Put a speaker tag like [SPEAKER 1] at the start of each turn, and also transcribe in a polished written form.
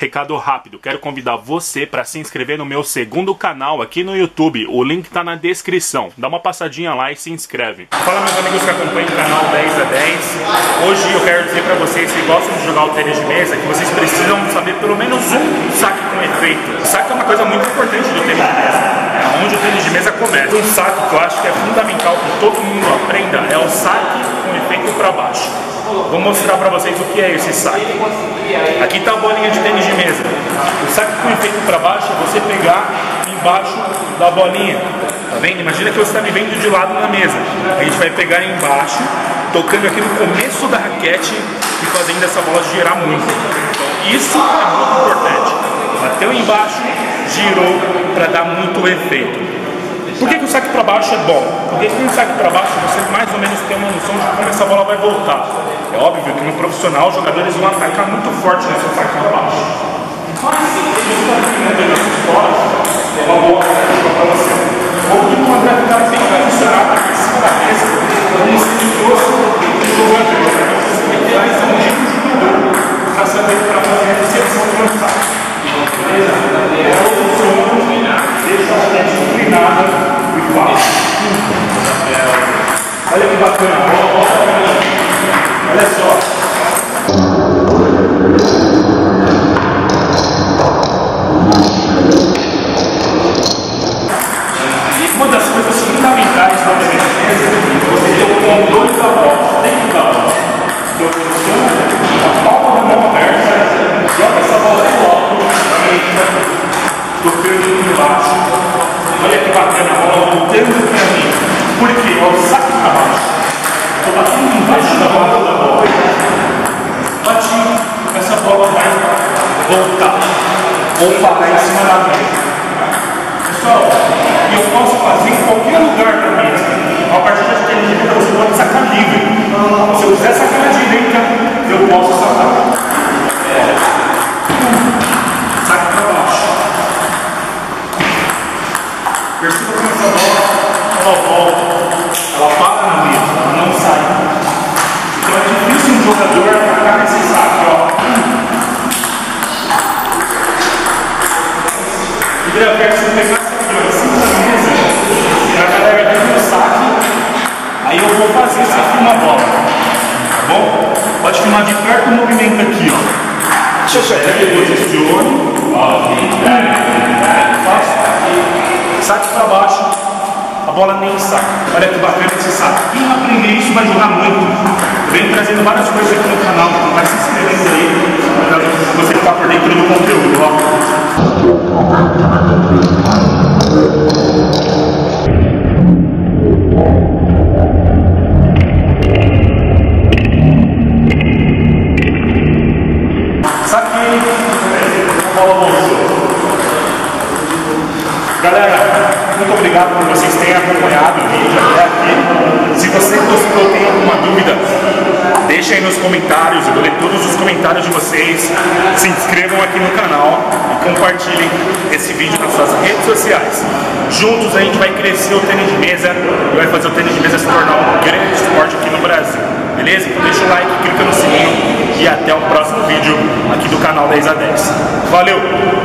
[SPEAKER 1] Recado rápido, quero convidar você para se inscrever no meu segundo canal aqui no YouTube. O link tá na descrição. Dá uma passadinha lá e se inscreve. Fala, meus amigos que acompanham o canal 10 a 10. Hoje eu quero dizer para vocês que gostam de jogar o tênis de mesa que vocês precisam saber pelo menos um saque com efeito. O saque é uma coisa muito importante do tênis de mesa. É onde o tênis de mesa começa. Um saque que eu acho que é fundamental que todo mundo aprenda é o saque com efeito para baixo. Vou mostrar para vocês o que é esse saque. Aqui está a bolinha de tênis de mesa. O saque com efeito para baixo é você pegar embaixo da bolinha. Tá vendo? Imagina que você está me vendo de lado na mesa. A gente vai pegar embaixo, tocando aqui no começo da raquete e fazendo essa bola girar muito. Então isso é muito importante. Bateu embaixo, girou para dar muito efeito. Por que o saque para baixo é bom? Porque com o saque para baixo você mais ou menos tem uma noção de como essa bola vai voltar. É óbvio que no profissional os jogadores vão atacar muito forte nesse saque para baixo. Mas se você está treinando nas escolas, é uma boa para você. Ou que não vai ficar bem posicionado aqui em cima da mesa, como se ele fosse um jogador. Então você tem que ter mais um tipo de jogador para saber para fazer a recepção do saque. Beleza? É outro som, deixa a gente inclinada e faz. Olha que bacana. Olha só. Uma das coisas fundamentais da mesa é você ter o controle da bola dentro da bola. Então, posiciona a palma da mão aberta, joga essa bola de alto, tocando embaixo. Olha que bacana a bola voltando para mim. Por quê? Olha o saque para baixo. Estou batendo embaixo da bola. Bati, essa bola vai voltar ou parar em cima da mesa. Pessoal, eu posso fazer em qualquer lugar da mesa. A partir da direita você pode sacar livre. Se eu quiser sacar na direita, eu posso sacar. Saque para baixo. Perceba como essa bola, ela volta, ela para na mesa, ela não sai. Então é difícil um jogador atacar nesse saque, ó. E eu quero que você pegar essa aqui, ó, em cima da mesa, e a galera aqui no saque, aí eu vou fazer, você filma a bola, tá bom? Pode filmar de perto o movimento aqui, ó. Deixa eu ver, posicione, saque para baixo, a bola nem sai. Olha que bacana esse saque. Quem aprender isso vai jogar muito. Vem trazendo várias coisas aqui no canal, vai se inscrevendo aí, para você ficar por dentro do conteúdo, ó. Saquei, a bola voltou. Galera, muito obrigado por vocês terem acompanhado o vídeo até aqui. Se você gostou, tem alguma dúvida, deixa aí nos comentários, eu vou ler todos os comentários de vocês. Se inscrevam aqui no canal e compartilhem esse vídeo nas suas redes sociais. Juntos a gente vai crescer o tênis de mesa e vai fazer o tênis de mesa se tornar um grande esporte aqui no Brasil. Beleza? Então deixa o like, clica no sininho e até o próximo vídeo aqui do canal 10 a 10. Valeu!